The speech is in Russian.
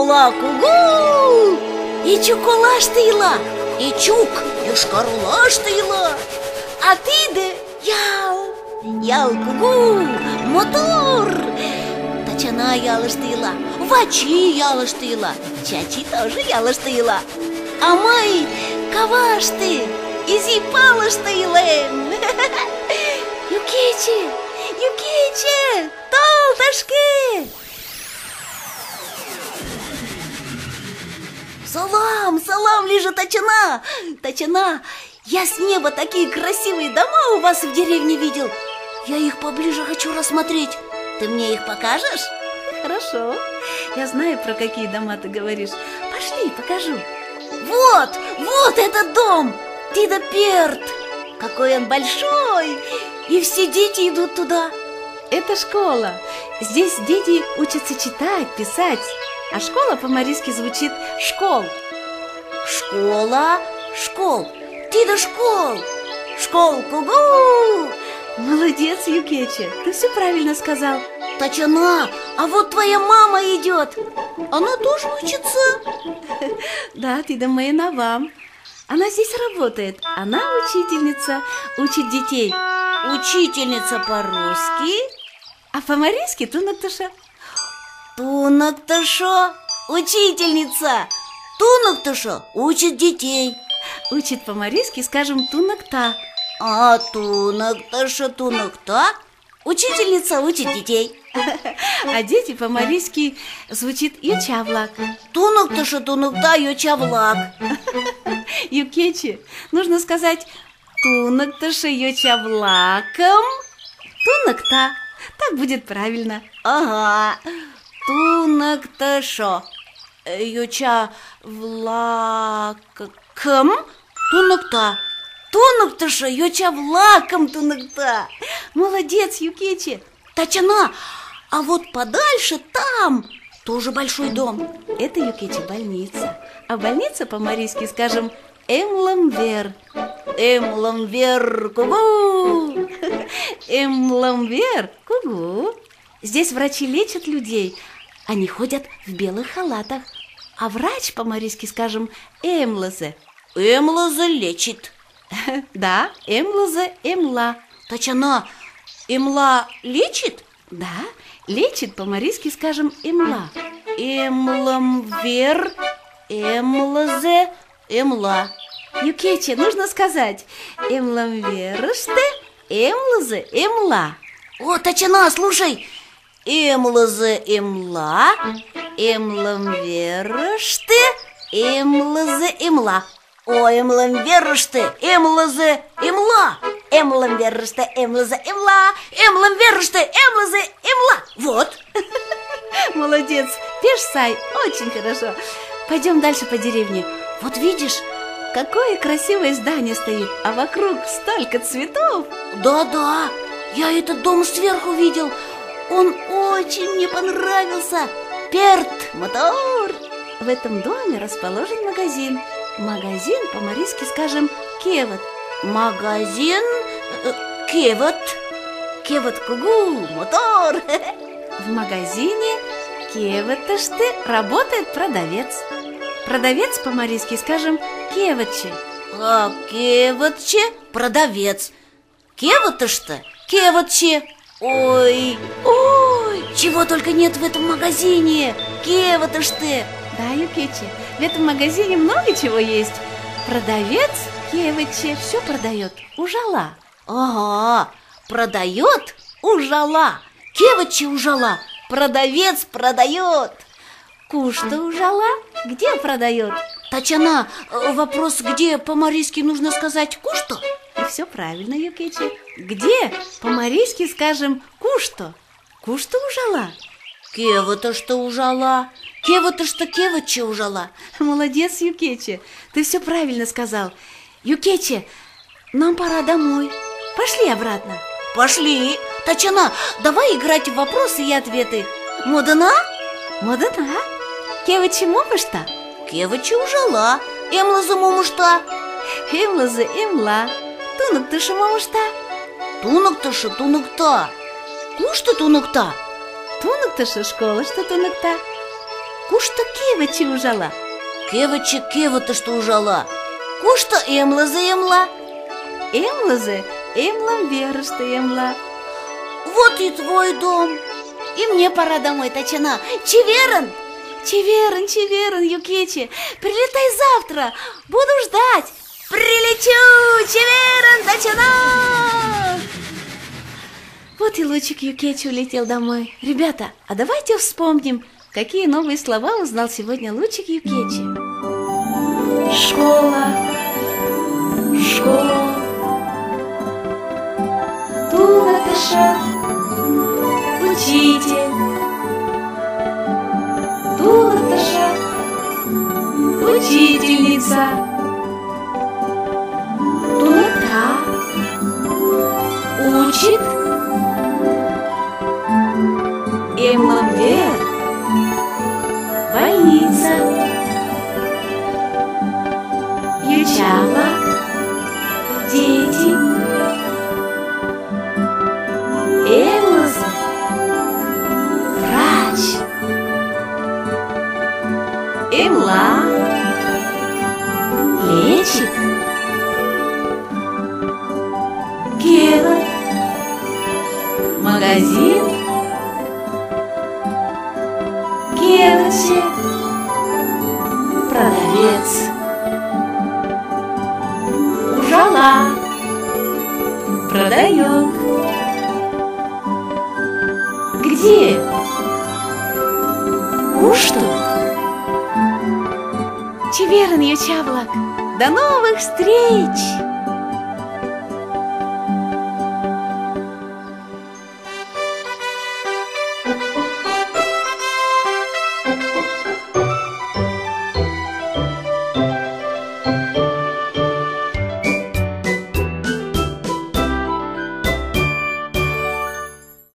Кула-кугу! И чукулаштыйла, и чук, юшкарлаштыйла. А ты де ял-кугу, мотор. Тачана ялыштыйла, вачи ялыштыйла, чачи тоже ялыштыйла. А май кавашты, изи палыштыйлен. Юкече, тол-ташке! Салам, лежа Тачана! Тачана, я с неба такие красивые дома у вас в деревне видел. Я их поближе хочу рассмотреть. Ты мне их покажешь? Хорошо, я знаю, про какие дома ты говоришь. Пошли, покажу. Вот этот дом! Дида Перт! Какой он большой! И все дети идут туда. Это школа. Здесь дети учатся читать, писать. А школа по-марийски звучит «школ». Школ. Дида школ. Школ-кугу! Молодец, Юкече, ты все правильно сказал. Тачана, а вот твоя мама идет. Она тоже учится? Да, ты думай на вам. Она здесь работает. Она учительница, учит детей. Учительница по-русски. А по-марийски Тунактыша. Тунактыша, учительница. Тунактыша учит детей. Учит по-марийски, скажем, Тунакта. А Тунактыша, Тунакта учительница учит детей. А дети по-марийски звучит Ючавлак. Тунактыша, Тунакта, Ючавлак. Юкече, нужно сказать Тунактыша, Ючавлаком, Тунакта. Так будет правильно. Ага. Тунактыша, Ючавлаком, Тунакта. Тунактыша, Ючавлаком, Тунакта. Молодец, Юкече. Тачана, а вот подальше там тоже большой дом. Это, Юкече, больница. А больница по-марийски, скажем, Эмламвер. Эмламвер, кугу. Эмламвер, кугу. Здесь врачи лечат людей. Они ходят в белых халатах. А врач по-марийски, скажем, Эмлазе. Эмлазе лечит. Да, Эмлазе, Эмла. Тачана, Эмла лечит? Да, лечит по-марийски, скажем, Эмла. Эмламвер, Эмлазе, Эмла. Юкече, нужно сказать Эмламверыште, Эмлазе, Эмла. О, Тачана, слушай. Эмлазе, Эмла, Эмламверыште, Эмлазе, Эмла. О, Эмламверыште, Эмлазе, Эмла. Эмламверыште, Эмлазе, Эмла. Эмламверыште, Эмлазе, Эмла. Вот. Молодец, Пешсай, очень хорошо. Пойдем дальше по деревне. Вот видишь, какое красивое здание стоит, а вокруг столько цветов. Да, я этот дом сверху видел. Он очень мне понравился. Перт, мотор. В этом доме расположен магазин. Магазин по-марийски, скажем, кеват. Магазин кеват. Кеват кугу, мотор. В магазине кеваташте работает продавец. Продавец по-марийски, скажем, кеватче. А кеватче продавец. Кеваташте кеватче. Ой, чего только нет в этом магазине. Кеваташте. Да, Юкече, в этом магазине много чего есть. Продавец кеватче все продает. Ужала. Ага, продает ужала. Кеватче ужала. Продавец продает. Кушта ужала где продает? Тачана, вопрос, где по-марийски нужно сказать кушто? И все правильно, Юкече. Где по-марийски скажем кушто? Кушто ужала. Кевата-что ужала. Кевата-что кеватче ужала. Молодец, Юкече, ты все правильно сказал. Юкече, нам пора домой. Пошли обратно. Пошли. Тачана, давай играть в вопросы и ответы. Модана? Модана. Кеваче мовышта? Кеваче ужала. Эмлазы мумушта. Эмлазы эмла. Тунактыша мовышта? Тунактыша тунакта. Кушта тунакта? Тунактыша школа что тунакта. Кушта кевачи ужала. Кевачи кева-то что ужала? Кушта эмла заемла. Эмлазе, эмлам верышта эмла. Вот и твой дом. И мне пора домой, Тачана. Чеверен! Чеверен, чеверен, Юкечи. Прилетай завтра. Буду ждать. Прилечу, чеверен, Тачана! Вот и Лучик Юкечи улетел домой. Ребята, а давайте вспомним, какие новые слова узнал сегодня Лучик Юкечи. Школа, школа, Тулаташа, учитель, Тулаташа, учительница, Тулата учит, Эмламвер, больница, Ючава, дети, Эмлаза, врач, Эмла, лечит, Кева, магазин, Кевачи, продавец, ужала, продает. Где? Кушта? Чеверен, Ючавлак. До новых встреч!